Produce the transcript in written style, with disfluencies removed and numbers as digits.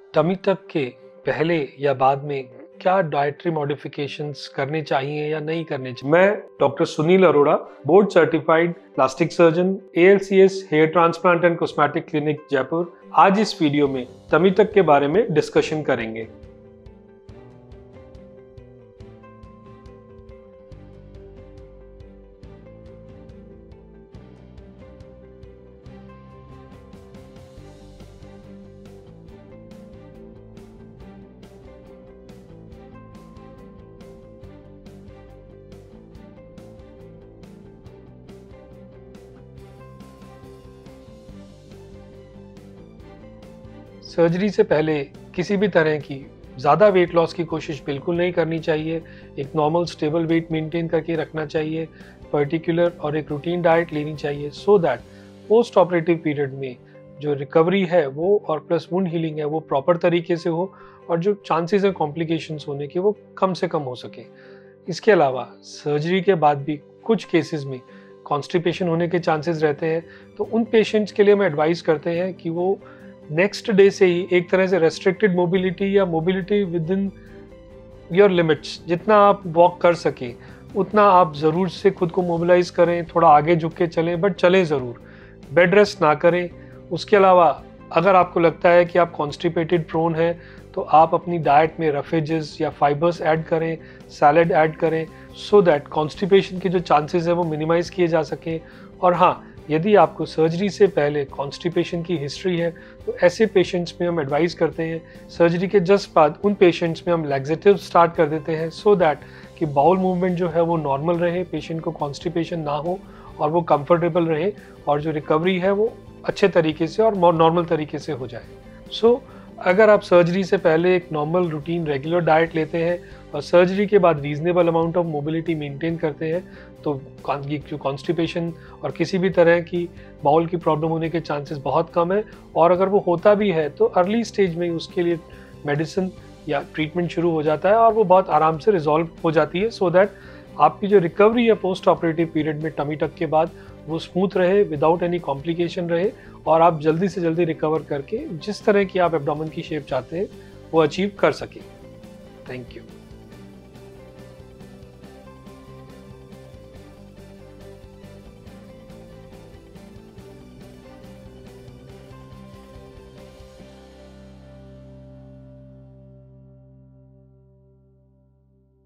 Tummy tuck के पहले या बाद में क्या डाइटरी मॉडिफिकेशंस करने चाहिए या नहीं करने चाहिए। मैं doctor Sunil Arora, board certified plastic surgeon, ALCS hair transplant and cosmetic clinic Jaipur, आज इस वीडियो में टमी टक के बारे में डिस्कशन करेंगे। सर्जरी से पहले किसी भी तरह की ज़्यादा वेट लॉस की कोशिश बिल्कुल नहीं करनी चाहिए। एक नॉर्मल स्टेबल वेट मेंटेन करके रखना चाहिए, पर्टिकुलर और एक रूटीन डाइट लेनी चाहिए so that post operative period में जो रिकवरी है वो और प्लस वुंड हीलिंग है वो प्रॉपर तरीके से हो और जो चांसेस है कॉम्प्लिकेशंस होने के वो कम से कम हो सके। इसके अलावा सर्जरी के बाद भी कुछ केसेस में कॉन्स्टिपेशन होने के चांसेस रहते हैं, तो उन पेशेंट्स के लिए हम एडवाइस करते हैं कि वो नेक्स्ट डे से ही एक तरह से रेस्ट्रिक्टेड मोबिलिटी या mobility within your limits, जितना आप वॉक कर सकें उतना आप ज़रूर से खुद को मोबिलाइज करें, थोड़ा आगे झुक के चलें, बट चलें ज़रूर, बेड रेस्ट ना करें। उसके अलावा अगर आपको लगता है कि आप कॉन्स्टिपेटेड प्रोन हैं तो आप अपनी डाइट में रफेजेस या फाइबर्स ऐड करें, सैलड ऐड करें सो दैट कॉन्स्टिपेशन के जो चांसेस है वो मिनिमाइज़ किए जा सकें। और हाँ, यदि आपको सर्जरी से पहले कॉन्स्टिपेशन की हिस्ट्री है तो ऐसे पेशेंट्स में हम एडवाइस करते हैं सर्जरी के जस्ट बाद उन पेशेंट्स में हम लैक्सेटिव स्टार्ट कर देते हैं सो दैट कि बाउल मूवमेंट जो है वो नॉर्मल रहे, पेशेंट को कॉन्स्टिपेशन ना हो और वो कंफर्टेबल रहे और जो रिकवरी है वो अच्छे तरीके से और नॉर्मल तरीके से हो जाए। अगर आप सर्जरी से पहले एक नॉर्मल रूटीन रेगुलर डाइट लेते हैं और सर्जरी के बाद reasonable amount of mobility maintain करते हैं तो जो कॉन्स्टिपेशन और किसी भी तरह की बाउल की प्रॉब्लम होने के चांसेस बहुत कम है। और अगर वो होता भी है तो अर्ली स्टेज में उसके लिए मेडिसिन या ट्रीटमेंट शुरू हो जाता है और वो बहुत आराम से रिजॉल्व हो जाती है सो दैट आपकी जो रिकवरी है पोस्ट ऑपरेटिव पीरियड में टमी टक के बाद वो स्मूथ रहे, विदाउट एनी कॉम्प्लिकेशन रहे और आप जल्दी से जल्दी रिकवर करके जिस तरह की आप एब्डोमेन की शेप चाहते हैं वो अचीव कर सकें। Thank you.